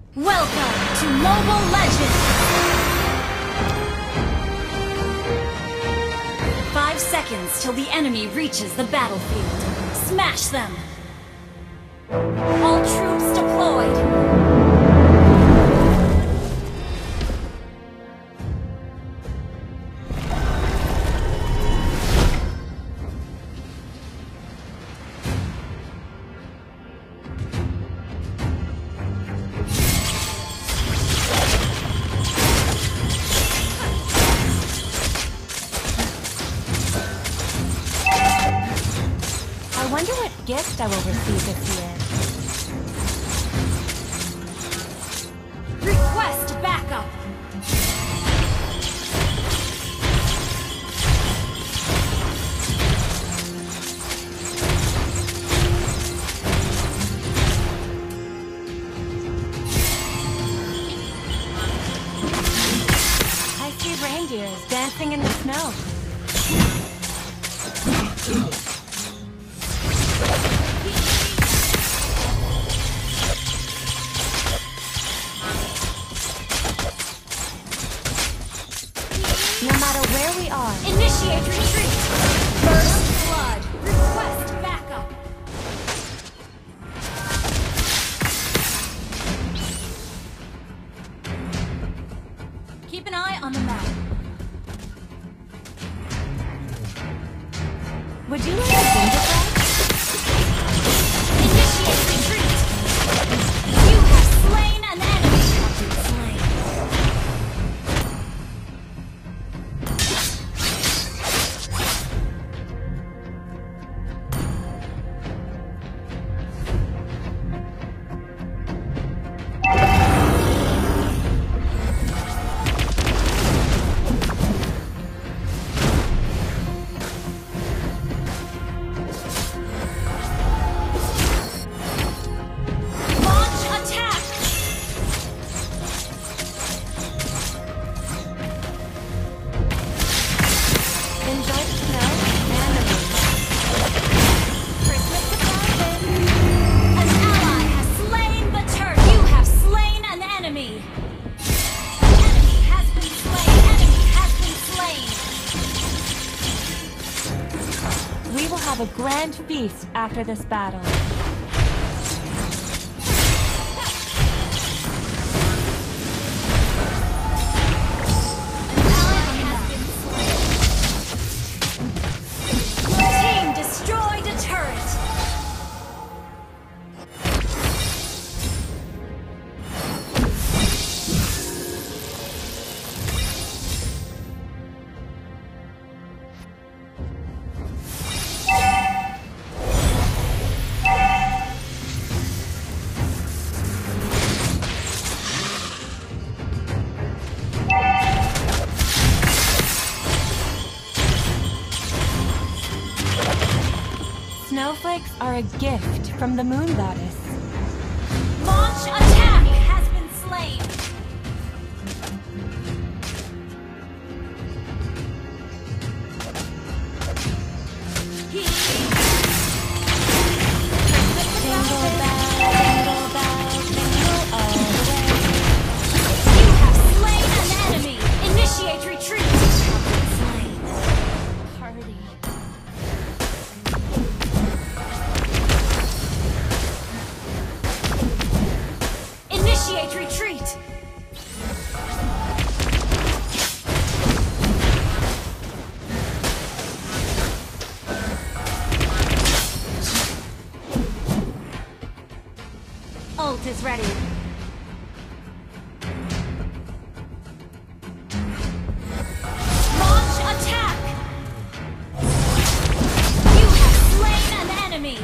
Welcome to Mobile Legends! 5 seconds till the enemy reaches the battlefield. Smash them! All troops deployed! I wonder what gift I will receive this year. Request backup! I see reindeers dancing in the snow. No matter where we are. Initiate retreat! First blood! Request backup! Keep an eye on the map. Would you like a ginger bread? Initiate retreat! You have slain an enemy! Have been slain. Launch attack! Enjoy the snow and the rain. Christmas surprises! An ally has slain the turret! You have slain an enemy! Enemy has been slain! Enemy has been slain! We will have a grand feast after this battle. Team destroyed a turret! Snowflakes are a gift from the moon goddess. Launch attack has been slain! Jingle bells, jingle all the way. You have slain an enemy! Initiate retreat! Have been slain. Party. Initiate retreat! Ult is ready. Launch attack! You have slain an enemy!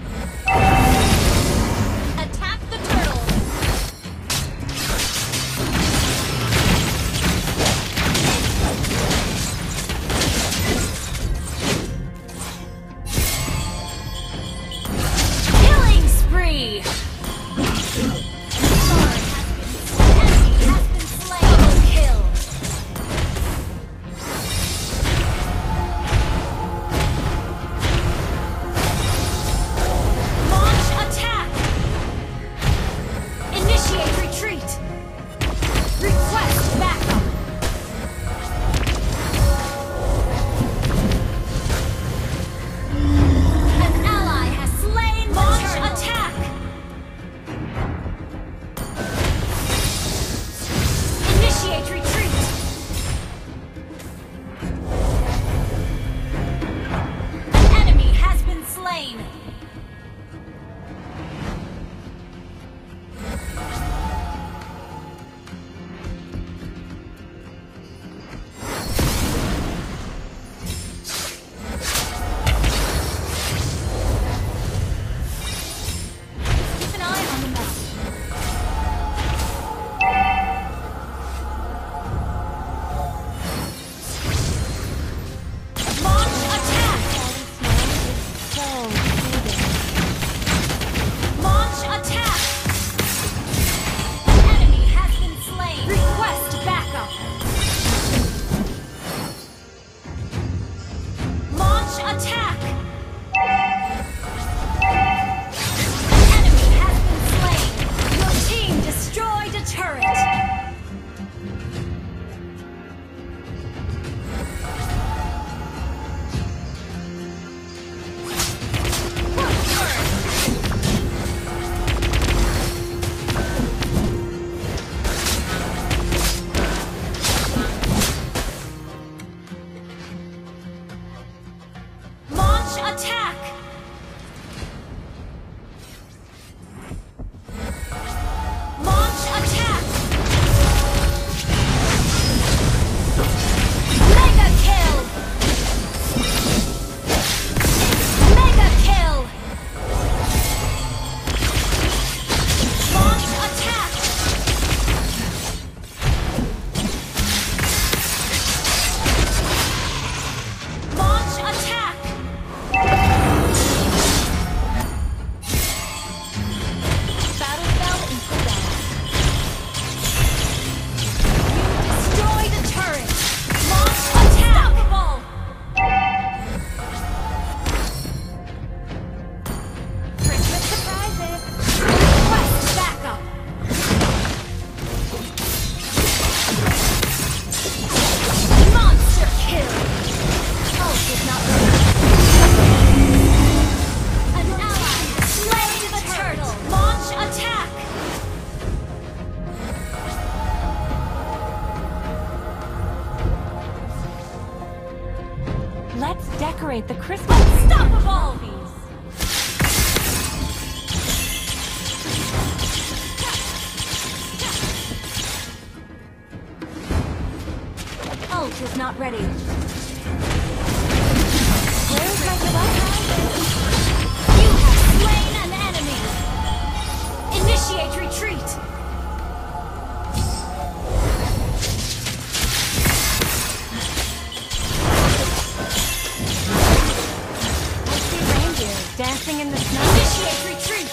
Attack the turtle! Killing spree! decorate the Christmas tree. Unstoppable! Ult is not ready. Where's my Gillette? You have slain an enemy! Initiate retreat! I see reindeer dancing in the snow. Initiate retreat!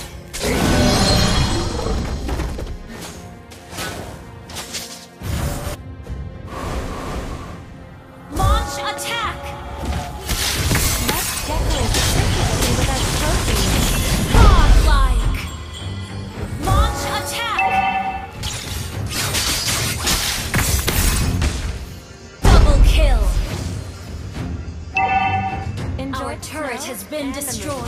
Launch attack! Let's decorate the Christmas tree with our trophies. Godlike! Launch attack! Double kill! Enjoy Our the turret snow has been and the destroyed.